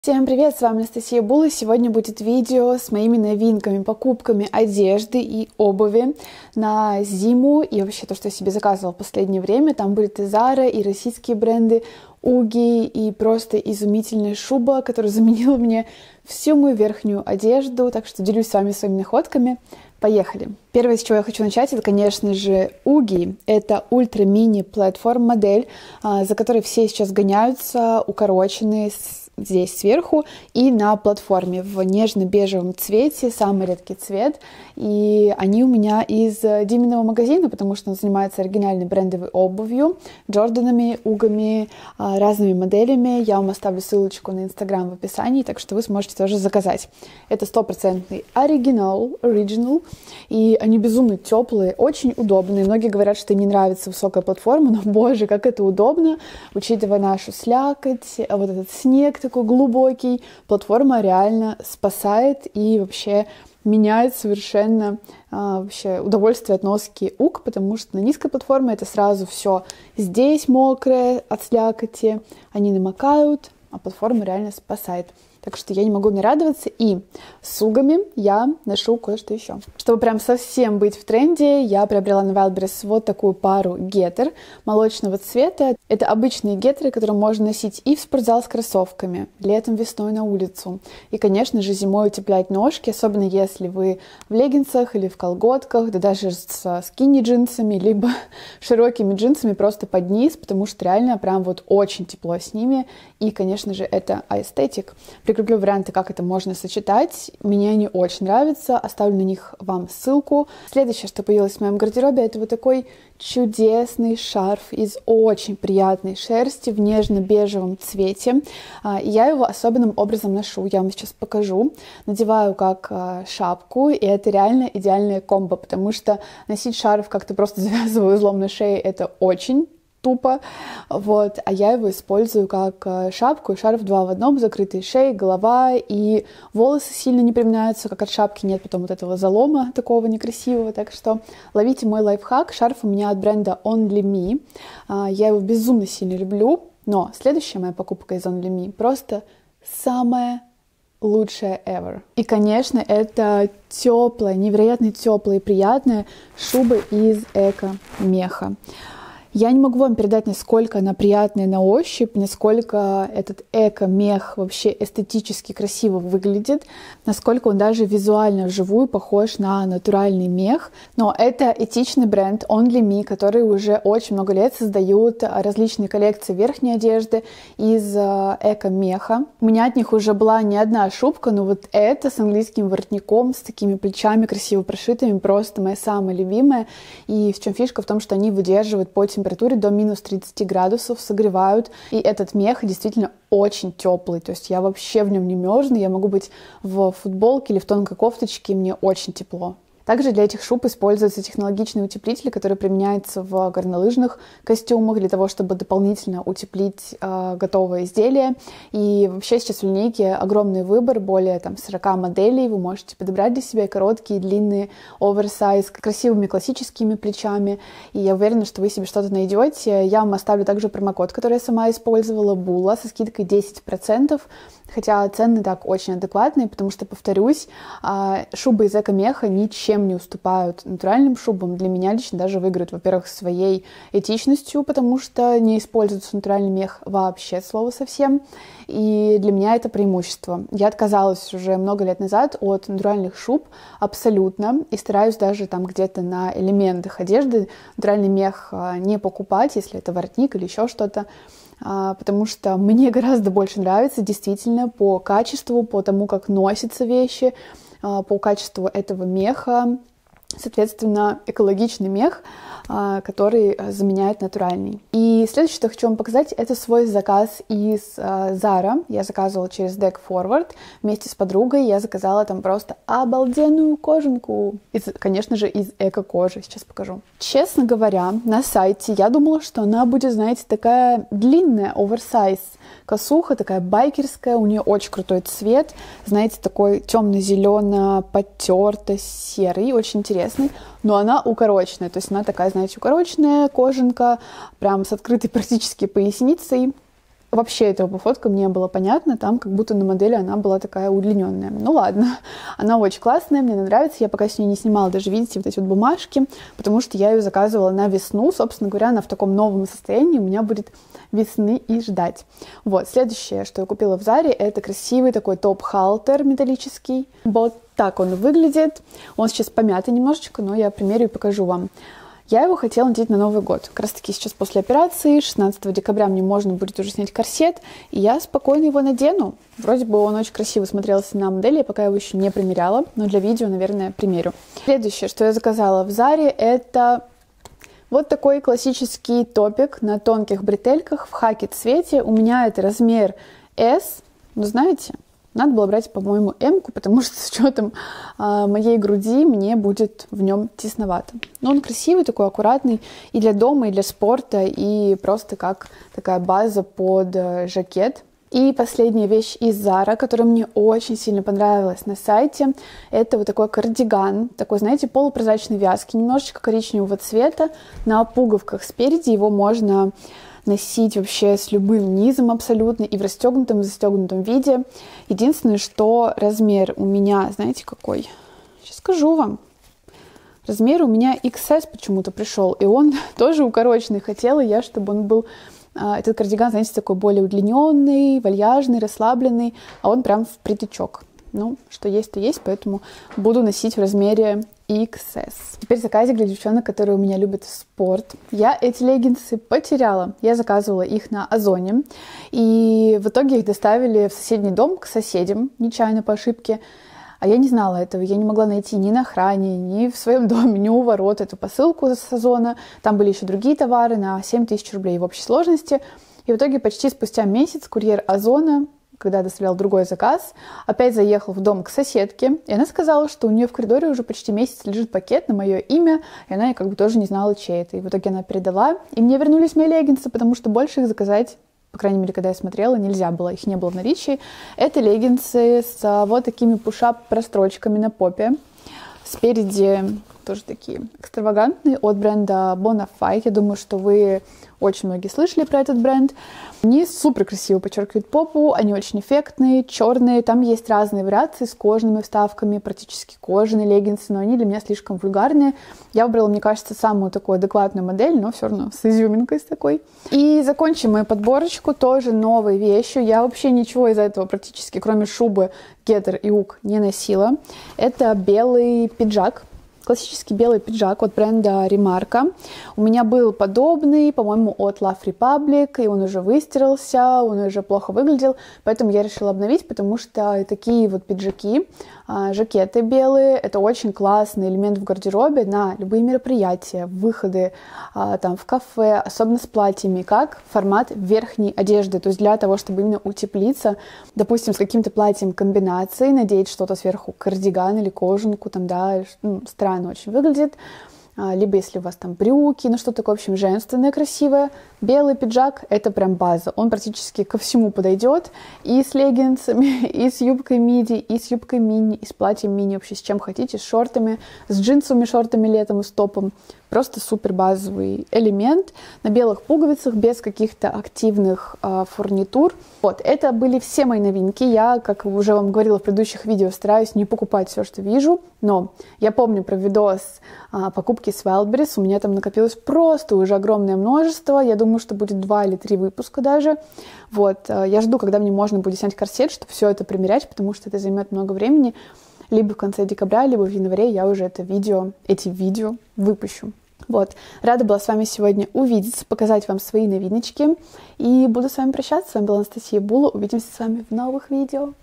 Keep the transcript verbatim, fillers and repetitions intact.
Всем привет, с вами Анастасия Була. Сегодня будет видео с моими новинками, покупками одежды и обуви на зиму и вообще то, что я себе заказывала в последнее время. Там будет и Zara, и российские бренды, Уги, и просто изумительная шуба, которая заменила мне всю мою верхнюю одежду. Так что делюсь с вами своими находками. Поехали! Первое, с чего я хочу начать, это, конечно же, Уги. Это ультра-мини платформ модель, за которой все сейчас гоняются, укороченные, здесь сверху и на платформе в нежно-бежевом цвете, самый редкий цвет. И они у меня из Диминого магазина, потому что он занимается оригинальной брендовой обувью, Джорданами, Угами, разными моделями. Я вам оставлю ссылочку на Инстаграм в описании, так что вы сможете тоже заказать. Это стопроцентный оригинал, original, и они безумно теплые, очень удобные. Многие говорят, что им не нравится высокая платформа, но, боже, как это удобно, учитывая нашу слякоть, вот этот снег такой глубокий. Платформа реально спасает и вообще меняет совершенно а, вообще удовольствие от носки Уг, потому что на низкой платформе это сразу все здесь мокрое от слякоти, они намокают, а платформа реально спасает. Так что я не могу нарадоваться. И с Угами я ношу кое-что еще. Чтобы прям совсем быть в тренде, я приобрела на Wildberries вот такую пару гетер молочного цвета. Это обычные гетеры, которые можно носить и в спортзал с кроссовками, летом, весной на улицу. И, конечно же, зимой утеплять ножки, особенно если вы в леггинсах или в колготках, да даже с скини-джинсами, либо широкими джинсами просто под низ, потому что реально прям вот очень тепло с ними. И, конечно же, это аэстетик. Прикреплю варианты, как это можно сочетать. Мне они очень нравятся. Оставлю на них вам ссылку. Следующее, что появилось в моем гардеробе, это вот такой чудесный шарф из очень приятной шерсти в нежно-бежевом цвете. Я его особенным образом ношу. Я вам сейчас покажу. Надеваю как шапку, и это реально идеальная комбо, потому что носить шарф, как ты просто завязываю узлом на шее, это очень тупо, вот, а я его использую как шапку и шарф два в одном, закрытые шеи, голова, и волосы сильно не приминаются, как от шапки нет потом вот этого залома такого некрасивого, так что ловите мой лайфхак. Шарф у меня от бренда Only Me, я его безумно сильно люблю, но следующая моя покупка из Only Me просто самая лучшая ever. И, конечно, это теплая, невероятно теплая и приятная шуба из эко-меха. Я не могу вам передать, насколько она приятная на ощупь, насколько этот эко-мех вообще эстетически красиво выглядит, насколько он даже визуально вживую похож на натуральный мех. Но это этичный бренд Only Me, который уже очень много лет создают различные коллекции верхней одежды из эко-меха. У меня от них уже была не одна шубка, но вот эта с английским воротником, с такими плечами красиво прошитыми, просто моя самая любимая. И в чем фишка? В том, что они выдерживают по температуре температуре до минус тридцати градусов, согревают. И этот мех действительно очень теплый. То есть я вообще в нем не мерзну. Я могу быть в футболке или в тонкой кофточке, и мне очень тепло. Также для этих шуб используются технологичные утеплители, которые применяются в горнолыжных костюмах для того, чтобы дополнительно утеплить э, готовое изделие. И вообще сейчас в линейке огромный выбор, более там, сорока моделей. Вы можете подобрать для себя короткие, длинные, оверсайз, с красивыми классическими плечами. И я уверена, что вы себе что-то найдете. Я вам оставлю также промокод, который я сама использовала, Була, со скидкой десять процентов. Хотя цены так очень адекватные, потому что, повторюсь, шубы из эко-меха ничем не уступают натуральным шубам. Для меня лично даже выиграют, во-первых, своей этичностью, потому что не используется натуральный мех вообще, слово совсем. И для меня это преимущество. Я отказалась уже много лет назад от натуральных шуб абсолютно. И стараюсь даже там где-то на элементах одежды натуральный мех не покупать, если это воротник или еще что-то. Потому что мне гораздо больше нравится действительно по качеству, по тому, как носятся вещи, по качеству этого меха. Соответственно, экологичный мех, который заменяет натуральный. И следующее, что я хочу вам показать, это свой заказ из Zara. Я заказывала через Deck Forward вместе с подругой. Я заказала там просто обалденную кожанку. Из, конечно же, из эко-кожи. Сейчас покажу. Честно говоря, на сайте я думала, что она будет, знаете, такая длинная, оверсайз косуха, такая байкерская. У нее очень крутой цвет. Знаете, такой темно-зелено-потерто-серый. Очень интересный. Но она укороченная. То есть она такая, знаете, укороченная кожанка, прям с открытой практически поясницей. вообще этого по фоткам не было понятно, там как будто на модели она была такая удлиненная. Ну ладно, она очень классная, мне нравится, я пока с нее не снимала даже, видите, вот эти вот бумажки, потому что я ее заказывала на весну, собственно говоря, она в таком новом состоянии у меня будет весны и ждать. Вот, следующее, что я купила в Заре, это красивый такой топ-халтер металлический. Вот так он выглядит, он сейчас помятый немножечко, но я примерю и покажу вам. Я его хотела надеть на Новый год. Как раз таки сейчас после операции, шестнадцатого декабря мне можно будет уже снять корсет, и я спокойно его надену. Вроде бы он очень красиво смотрелся на модели, я пока его еще не примеряла, но для видео, наверное, примерю. Следующее, что я заказала в Заре, это вот такой классический топик на тонких бретельках в хаки цвете. У меня это размер эс, но знаете, надо было брать, по-моему, эмку, потому что с учетом э, моей груди мне будет в нем тесновато. Но он красивый, такой аккуратный и для дома, и для спорта, и просто как такая база под э, жакет. И последняя вещь из Зара, которая мне очень сильно понравилась на сайте, это вот такой кардиган, такой, знаете, полупрозрачной вязки, немножечко коричневого цвета, на пуговках спереди. Его можно носить вообще с любым низом абсолютно, и в расстегнутом, и в застегнутом виде. Единственное, что размер у меня, знаете, какой? Сейчас скажу вам. Размер у меня икс эс почему-то пришел, и он тоже укороченный. Хотела я, чтобы он был, этот кардиган, знаете, такой более удлиненный, вальяжный, расслабленный, а он прям впритычок. Ну, что есть, то есть, поэтому буду носить в размере икс эс. Теперь заказик для девчонок, которые у меня любят спорт. Я эти леггинсы потеряла. Я заказывала их на Озоне, и в итоге их доставили в соседний дом к соседям, нечаянно по ошибке. А я не знала этого, я не могла найти ни на охране, ни в своем доме, ни у ворот эту посылку с Озона. Там были еще другие товары на семь тысяч рублей в общей сложности. И в итоге почти спустя месяц курьер Озона, когда доставлял другой заказ, опять заехал в дом к соседке, и она сказала, что у нее в коридоре уже почти месяц лежит пакет на мое имя, и она как бы тоже не знала, чей это. И в итоге она передала, и мне вернулись мои леггинсы, потому что больше их заказать, по крайней мере, когда я смотрела, нельзя было, их не было в наличии. Это леггинсы с вот такими пушап-прострочками на попе. Спереди тоже такие экстравагантные, от бренда Bonafide. Я думаю, что вы очень многие слышали про этот бренд. Они супер красиво подчеркивают попу, они очень эффектные, черные. Там есть разные вариации с кожаными вставками, практически кожаные леггинсы, но они для меня слишком вульгарные. Я выбрала, мне кажется, самую такую адекватную модель, но все равно с изюминкой с такой. И закончим мою подборочку тоже новой вещью. Я вообще ничего из этого практически, кроме шубы, гетер и уг, не носила. Это белый пиджак. Классический белый пиджак от бренда Remarka. У меня был подобный, по-моему, от Love Republic, и он уже выстирался, он уже плохо выглядел, поэтому я решила обновить, потому что такие вот пиджаки, жакеты белые, это очень классный элемент в гардеробе на любые мероприятия, выходы там в кафе, особенно с платьями, как формат верхней одежды, то есть для того, чтобы именно утеплиться, допустим, с каким-то платьем комбинации, надеть что-то сверху, кардиган или кожанку, там, да, ну, странно очень выглядит, либо если у вас там брюки, ну что такое, в общем, женственное, красивое. Белый пиджак — это прям база, он практически ко всему подойдет, и с леггинсами, и с юбкой миди, и с юбкой мини, и с платьем мини, вообще с чем хотите, с шортами, с джинсовыми шортами летом и с топом. Просто супер базовый элемент на белых пуговицах, без каких-то активных э, фурнитур. Вот, это были все мои новинки. Я, как уже вам говорила в предыдущих видео, стараюсь не покупать все, что вижу, но я помню про видос э, покупки с Wildberries, у меня там накопилось просто уже огромное множество. Я думаю, что будет два или три выпуска даже. Вот, э, я жду, когда мне можно будет снять корсет, чтобы все это примерять, потому что это займет много времени. Либо в конце декабря, либо в январе я уже это видео, эти видео выпущу. Вот, рада была с вами сегодня увидеться, показать вам свои новиночки. И буду с вами прощаться. С вами была Анастасия Була. Увидимся с вами в новых видео.